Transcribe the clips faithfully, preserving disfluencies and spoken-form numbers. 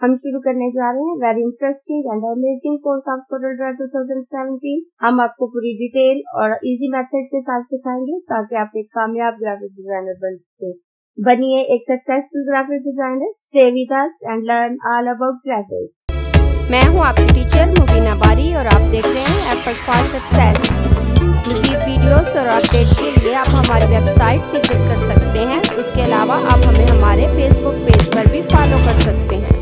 हम शुरू करने जा रहे हैं very interesting and amazing course of Corel draw two thousand seventeen. हम आपको पूरी डिटेल और इजी मेथड के साथ सिखाएंगे ताकि आप एक कामयाब ग्राफिक डिजाइनर बन सके। बनिए एक successful graphic designer. Stay with us and learn all about graphics. मैं हूं आपकी टीचर मुबीना बारी और आप देख रहे हैं एफर्ट फॉर सक्सेस। मज़ीद वीडियोस और अपडेट के लिए आप हमारी वेबसाइट विजिट कर सकते हैं। उसके अलावा आप हमें हमारे फेसबुक पेज पर भी फॉलो कर सकते हैं।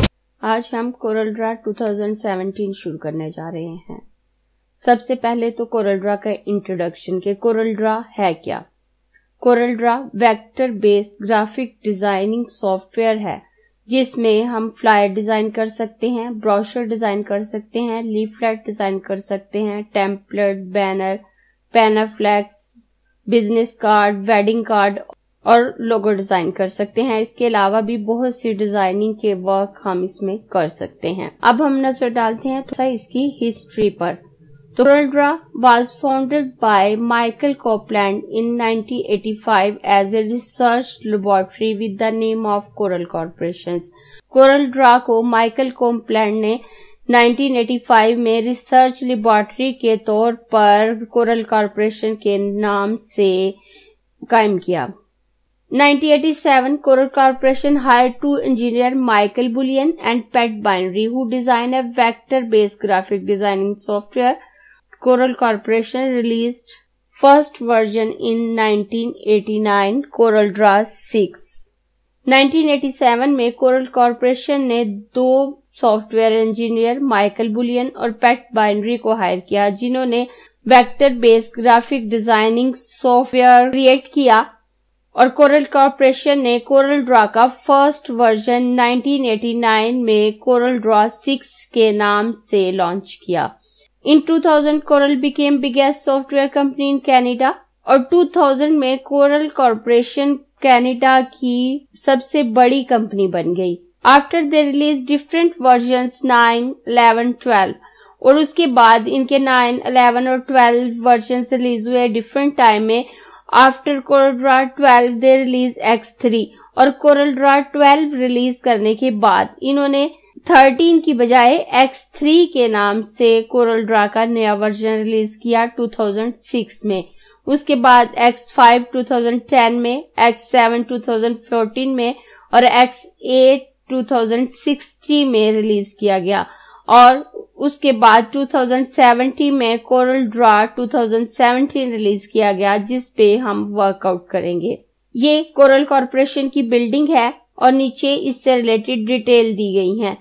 आज हम Corel draw two thousand seventeen शुरू करने जा रहे हैं। सबसे पहले तो कोरल ड्रा का इंट्रोडक्शन के कोरल ड्रा है क्या। Corel draw vector based graphic designing software है जिसमें हम फ्लायर डिजाइन कर सकते हैं, ब्रोशर डिजाइन कर सकते हैं, लीफलेट डिजाइन कर सकते हैं, template, banner, panaflex, business card, wedding card और लोगो डिजाइन कर सकते हैं। इसके अलावा भी बहुत सी डिजाइनिंग के वर्क हम इसमें कर सकते हैं। अब हम नजर डालते हैं थोड़ा इसकी हिस्ट्री पर। तो Corel Draw was founded by Michael Cowpland in nineteen eighty five as a research laboratory with the name of Corel corporation. Corel Draw को माइकल कोपलैंड ने नाइनटीन एटी फाइव में रिसर्च लेबोरेटरी के तौर पर coral corporation के नाम से कायम किया। Nineteen eighty seven Corel Corporation hired two engineer Michael Bullion and Pat Binary who designed a vector-based graphic designing software. Corel Corporation released first version in nineteen eighty nine, Corel Draw six. Nineteen eighty seven में Corel Corporation ने दो software engineer Michael Bouillon और Pat बाइनरी को hire किया जिन्होंने vector based graphic designing software create किया और कोरल कॉर्पोरेशन ने कोरल ड्रा का first version nineteen eighty nine में कोरल ड्रा सिक्स के नाम से लॉन्च किया। In two thousand Corel became biggest software company in Canada और टू थाउजेंड में कोरल कॉर्पोरेशन कनाडा की सबसे बड़ी कंपनी बन गई। After they release different versions nine, eleven, twelve और उसके बाद इनके नाइन, इलेवन और ट्वेल्व वर्जन रिलीज हुए डिफरेंट टाइम में। After Corel Draw twelve they release X three और कोरल ड्रा ट्वेल्व रिलीज करने के बाद इन्होंने थर्टीन की बजाय एक्स थ्री के नाम से कोरल ड्रा का नया वर्जन रिलीज किया टू थाउजेंड सिक्स में। उसके बाद X five two thousand ten में, X seven two thousand fourteen में और X eight two thousand sixteen में रिलीज किया गया और उसके बाद टू थाउजेंड सेवेंटीन में Corel draw two thousand seventeen release किया गया जिस पे हम वर्कआउट करेंगे। ये कोरल कॉर्पोरेशन की बिल्डिंग है और नीचे इससे रिलेटेड डिटेल दी गई है।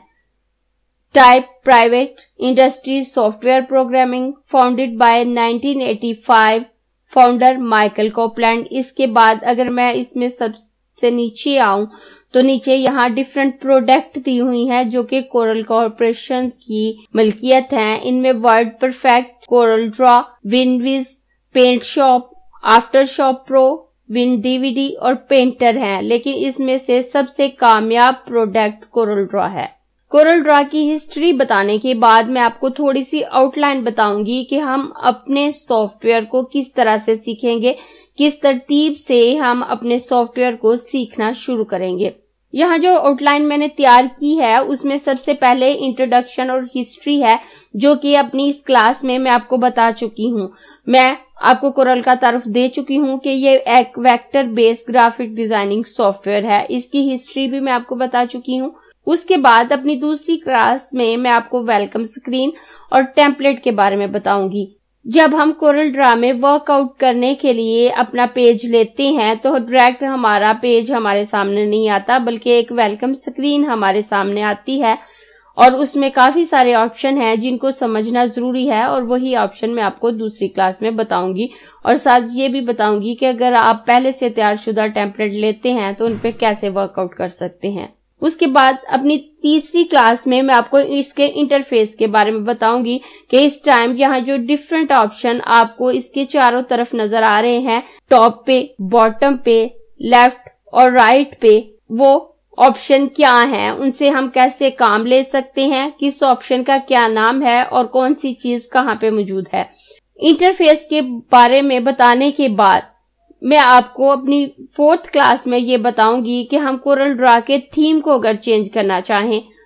Type private industry software programming founded by nineteen eighty five founder Michael Copeland. इसके बाद अगर मैं इसमें सबसे नीचे आऊं तो नीचे यहाँ डिफरेंट प्रोडक्ट दी हुई हैं जो कि कोरल कॉर्पोरेशन की मलकियत हैं। इनमें Word Perfect, Corel draw, WinZip, paint shop, after shop pro, Win DVD और पेंटर हैं, लेकिन इसमें से सबसे कामयाब प्रोडक्ट कोरल ड्रा है। कोरल ड्रा की हिस्ट्री बताने के बाद मैं आपको थोड़ी सी आउटलाइन बताऊंगी कि हम अपने सॉफ्टवेयर को किस तरह से सीखेंगे, किस तरतीब से हम अपने सॉफ्टवेयर को सीखना शुरू करेंगे। यहाँ जो आउटलाइन मैंने तैयार की है उसमें सबसे पहले इंट्रोडक्शन और हिस्ट्री है जो कि अपनी इस क्लास में मैं आपको बता चुकी हूँ। मैं आपको कोरल का तारुफ दे चुकी हूँ कि ये एक vector based graphic designing software है। इसकी हिस्ट्री भी मैं आपको बता चुकी हूँ। उसके बाद अपनी दूसरी क्लास में मैं आपको वेलकम स्क्रीन और टेम्पलेट के बारे में बताऊंगी। जब हम कोरल ड्रा में वर्कआउट करने के लिए अपना पेज लेते हैं तो डायरेक्ट हमारा पेज हमारे सामने नहीं आता बल्कि एक वेलकम स्क्रीन हमारे सामने आती है और उसमें काफी सारे ऑप्शन हैं जिनको समझना जरूरी है और वही ऑप्शन मैं आपको दूसरी क्लास में बताऊंगी और साथ ये भी बताऊंगी कि अगर आप पहले से तैयारशुदा टेम्पलेट लेते हैं तो उन पे कैसे वर्कआउट कर सकते हैं। उसके बाद अपनी तीसरी क्लास में मैं आपको इसके इंटरफेस के बारे में बताऊंगी कि इस टाइम यहाँ जो डिफरेंट ऑप्शन आपको इसके चारों तरफ नजर आ रहे हैं, टॉप पे, बॉटम पे, लेफ्ट और राइट पे, वो ऑप्शन क्या हैं, उनसे हम कैसे काम ले सकते हैं, किस ऑप्शन का क्या नाम है और कौन सी चीज कहाँ पे मौजूद है। इंटरफेस के बारे में बताने के बाद मैं आपको अपनी फोर्थ क्लास में ये बताऊंगी कि हम कोरल ड्रा के थीम को अगर चेंज करना चाहें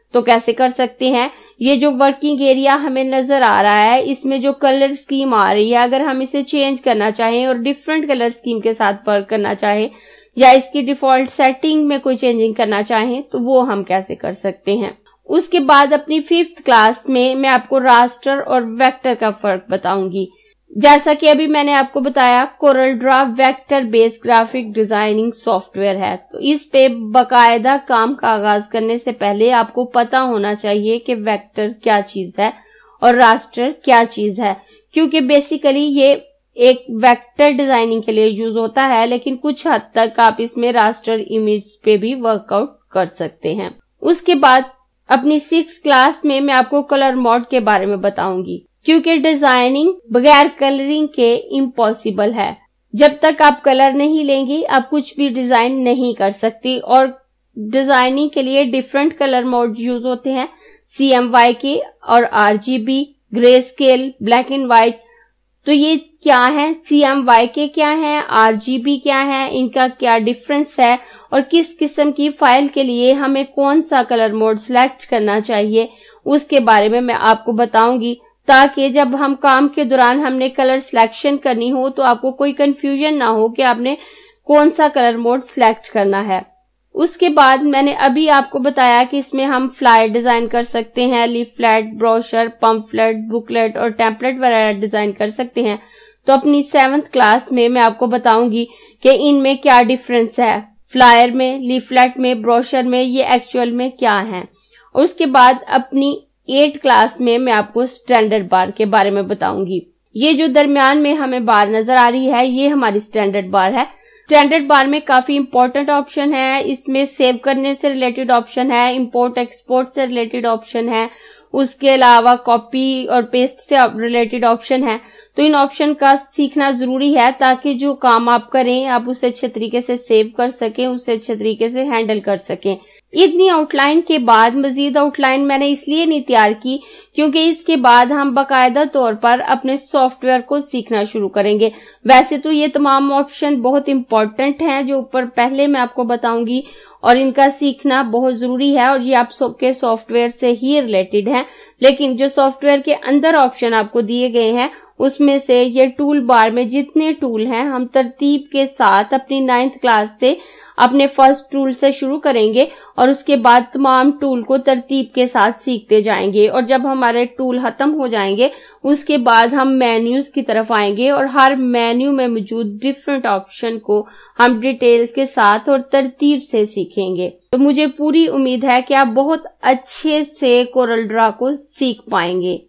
तो कैसे कर सकते हैं, ये जो वर्किंग एरिया हमें नजर आ रहा है इसमें जो कलर स्कीम आ रही है, अगर हम इसे चेंज करना चाहें और डिफरेंट कलर स्कीम के साथ वर्क करना चाहें या इसकी डिफॉल्ट सेटिंग में कोई चेंजिंग करना चाहें तो वो हम कैसे कर सकते हैं। उसके बाद अपनी फिफ्थ क्लास में मैं आपको रास्टर और वेक्टर का फर्क बताऊंगी। जैसा कि अभी मैंने आपको बताया, Corel draw vector based graphic designing software है, तो इस पे बकायदा काम का आगाज करने से पहले आपको पता होना चाहिए कि वेक्टर क्या चीज है और रास्टर क्या चीज है, क्योंकि बेसिकली ये एक वेक्टर डिजाइनिंग के लिए यूज होता है, लेकिन कुछ हद तक आप इसमें रास्टर इमेज पे भी वर्कआउट कर सकते हैं। उसके बाद अपनी सिक्स क्लास में मैं आपको कलर मोड के बारे में बताऊंगी, क्योंकि डिजाइनिंग बगैर कलरिंग के इम्पॉसिबल है। जब तक आप कलर नहीं लेंगी आप कुछ भी डिजाइन नहीं कर सकती, और डिजाइनिंग के लिए डिफरेंट कलर मोड यूज होते हैं, सी एम वाई के और R G B, gray scale, black and white. तो ये क्या है, सी एम वाई के क्या है, आर जी बी क्या है, इनका क्या डिफरेंस है और किस किस्म की फाइल के लिए हमें कौन सा कलर मोड सिलेक्ट करना चाहिए, उसके बारे में मैं आपको बताऊंगी, ताकि जब हम काम के दौरान हमने कलर सिलेक्शन करनी हो तो आपको कोई कंफ्यूजन ना हो कि आपने कौन सा कलर मोड सिलेक्ट करना है। उसके बाद मैंने अभी आपको बताया कि इसमें हम फ्लायर डिजाइन कर सकते हैं, लीफलेट, ब्रोशर, पंफलेट, बुकलेट और टेम्पलेट वगैरह डिजाइन कर सकते हैं। तो अपनी सेवंथ क्लास में मैं आपको बताऊंगी कि इनमें क्या डिफरेंस है, फ्लायर में, लीफलेट में, ब्रोशर में, ये एक्चुअल में क्या है। और उसके बाद अपनी एट क्लास में मैं आपको स्टैंडर्ड बार के बारे में बताऊंगी। ये जो दरमियान में हमें बार नजर आ रही है ये हमारी स्टैंडर्ड बार है। स्टैंडर्ड बार में काफी इंपॉर्टेंट ऑप्शन है, इसमें सेव करने से रिलेटेड ऑप्शन है, इंपोर्ट एक्सपोर्ट से रिलेटेड ऑप्शन है, उसके अलावा कॉपी और पेस्ट से रिलेटेड ऑप्शन है। तो इन ऑप्शन का सीखना जरूरी है ताकि जो काम आप करें आप उसे अच्छे तरीके से सेव कर सकें, उसे अच्छे तरीके से हैंडल कर सकें। इतनी आउटलाइन के बाद मजीद आउटलाइन मैंने इसलिए नहीं तैयार की क्योंकि इसके बाद हम बाकायदा तौर पर अपने सॉफ्टवेयर को सीखना शुरू करेंगे। वैसे तो ये तमाम ऑप्शन बहुत इंपॉर्टेंट हैं जो ऊपर पहले मैं आपको बताऊंगी, और इनका सीखना बहुत जरूरी है और ये आप सबके सॉफ्टवेयर से ही रिलेटेड है। लेकिन जो सॉफ्टवेयर के अंदर ऑप्शन आपको दिए गए हैं उसमें से ये टूल बार में जितने टूल हैं हम तरतीब के साथ अपनी नाइन्थ क्लास से अपने फर्स्ट टूल से शुरू करेंगे और उसके बाद तमाम टूल को तरतीब के साथ सीखते जाएंगे। और जब हमारे टूल खत्म हो जाएंगे उसके बाद हम मेन्यूज की तरफ आएंगे और हर मेन्यू में मौजूद डिफरेंट ऑप्शन को हम डिटेल्स के साथ और तरतीब से सीखेंगे। तो मुझे पूरी उम्मीद है कि आप बहुत अच्छे से कोरल ड्रा को सीख पाएंगे।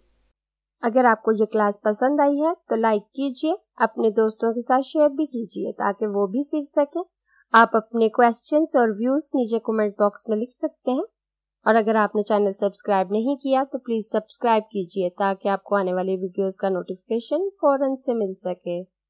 अगर आपको ये क्लास पसंद आई है तो लाइक कीजिए, अपने दोस्तों के साथ शेयर भी कीजिए ताकि वो भी सीख सके। आप अपने क्वेश्चंस और व्यूज नीचे कमेंट बॉक्स में लिख सकते हैं, और अगर आपने चैनल सब्सक्राइब नहीं किया तो प्लीज सब्सक्राइब कीजिए ताकि आपको आने वाली वीडियोस का नोटिफिकेशन फौरन से मिल सके।